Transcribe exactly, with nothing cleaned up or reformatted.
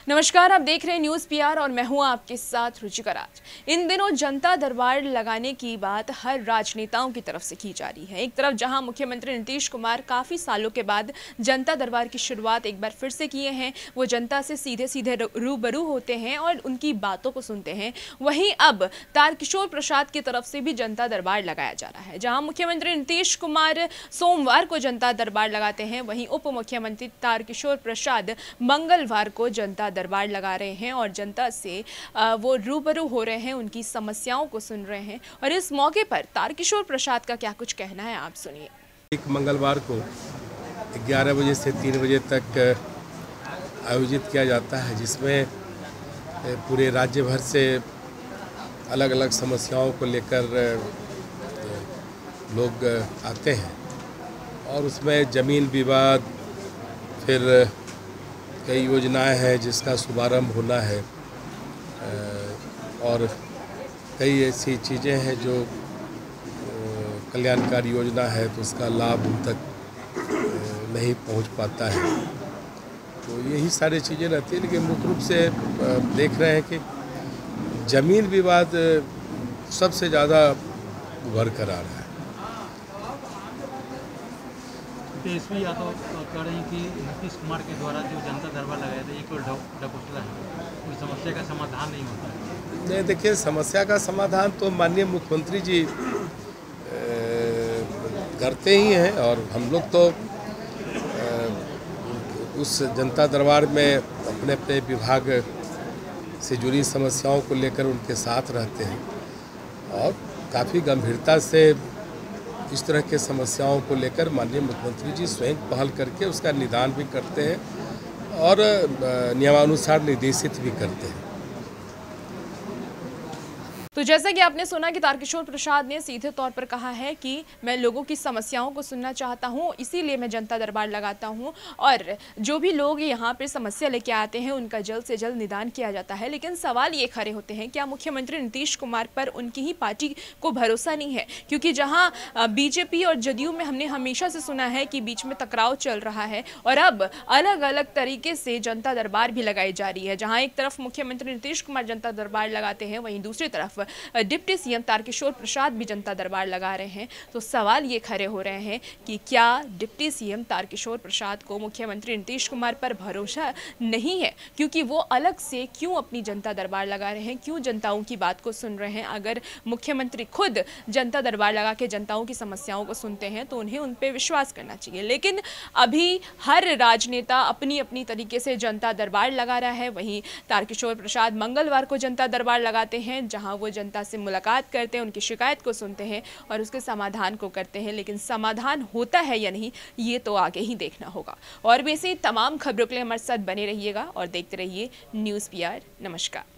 नमस्कार, आप देख रहे हैं न्यूज़ पीआर और मैं हूं आपके साथ रुचिका राज। इन दिनों जनता दरबार लगाने की बात हर राजनेताओं की तरफ से की जा रही है। एक तरफ जहां मुख्यमंत्री नीतीश कुमार काफ़ी सालों के बाद जनता दरबार की शुरुआत एक बार फिर से किए हैं, वो जनता से सीधे सीधे रूबरू होते हैं और उनकी बातों को सुनते हैं। वहीं अब तारकिशोर प्रसाद की तरफ से भी जनता दरबार लगाया जा रहा है। जहाँ मुख्यमंत्री नीतीश कुमार सोमवार को जनता दरबार लगाते हैं, वहीं उप मुख्यमंत्री तारकिशोर प्रसाद मंगलवार को जनता दरबार लगा रहे हैं और जनता से वो रूबरू हो रहे हैं, उनकी समस्याओं को सुन रहे हैं। और इस मौके पर तारकिशोर प्रसाद का क्या कुछ कहना है, आप सुनिए। एक मंगलवार को ग्यारह बजे से तीन बजे तक आयोजित किया जाता है, जिसमें पूरे राज्य भर से अलग अलग समस्याओं को लेकर लोग आते हैं और उसमें ज़मीन विवाद, फिर कई योजनाएं हैं जिसका शुभारंभ होना है और कई ऐसी चीज़ें हैं जो कल्याणकारी योजना है तो उसका लाभ उन तक नहीं पहुंच पाता है। तो यही सारी चीज़ें रहती हैं, लेकिन मुख्य रूप से देख रहे हैं कि ज़मीन विवाद सबसे ज़्यादा उभर कर आ रहा है। तेजस्वी यादव कह रहे हैं कि नीतीश कुमार के द्वारा जो जनता दरबार लगाया था ये केवल ढकोसला है, कोई समस्या का समाधान नहीं होता है। नहीं, देखिए, समस्या का समाधान तो माननीय मुख्यमंत्री जी ए, करते ही हैं और हम लोग तो ए, उस जनता दरबार में अपने अपने विभाग से जुड़ी समस्याओं को लेकर उनके साथ रहते हैं और काफ़ी गंभीरता से इस तरह के समस्याओं को लेकर माननीय मुख्यमंत्री जी स्वयं पहल करके उसका निदान भी करते हैं और नियमानुसार निर्देशित भी करते हैं। तो जैसा कि आपने सुना कि तारकिशोर प्रसाद ने सीधे तौर पर कहा है कि मैं लोगों की समस्याओं को सुनना चाहता हूं, इसीलिए मैं जनता दरबार लगाता हूं और जो भी लोग यहां पर समस्या लेके आते हैं उनका जल्द से जल्द निदान किया जाता है। लेकिन सवाल ये खड़े होते हैं, क्या मुख्यमंत्री नीतीश कुमार पर उनकी ही पार्टी को भरोसा नहीं है? क्योंकि जहाँ बीजेपी और जदयू में हमने हमेशा से सुना है कि बीच में टकराव चल रहा है और अब अलग अलग तरीके से जनता दरबार भी लगाई जा रही है। जहाँ एक तरफ मुख्यमंत्री नीतीश कुमार जनता दरबार लगाते हैं, वहीं दूसरी तरफ डिप्टी सीएम तारकिशोर प्रसाद भी जनता दरबार लगा रहे हैं। तो सवाल ये खड़े हो रहे हैं कि क्या डिप्टी सीएम तारकिशोर प्रसाद को मुख्यमंत्री नीतीश कुमार पर भरोसा नहीं है, क्योंकि वो अलग से क्यों अपनी जनता दरबार लगा रहे हैं, क्यों जनताओं की बात को सुन रहे हैं? अगर मुख्यमंत्री खुद जनता दरबार लगा के जनताओं की समस्याओं को सुनते हैं तो उन्हें उन पर विश्वास करना चाहिए। लेकिन अभी हर राजनेता अपनी अपनी तरीके से जनता दरबार लगा रहा है। वहीं तारकिशोर प्रसाद मंगलवार को जनता दरबार लगाते हैं, जहां वो जनता से मुलाकात करते हैं, उनकी शिकायत को सुनते हैं और उसके समाधान को करते हैं। लेकिन समाधान होता है या नहीं, ये तो आगे ही देखना होगा। और वैसे तमाम खबरों के लिए हमारे साथ बने रहिएगा और देखते रहिए न्यूज़ पीआर। नमस्कार।